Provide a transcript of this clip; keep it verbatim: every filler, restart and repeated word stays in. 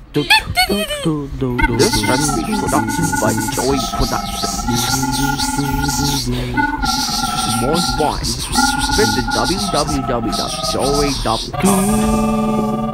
This has been produced by Joey Productions. For more fun, visit w w w dot joey dot com.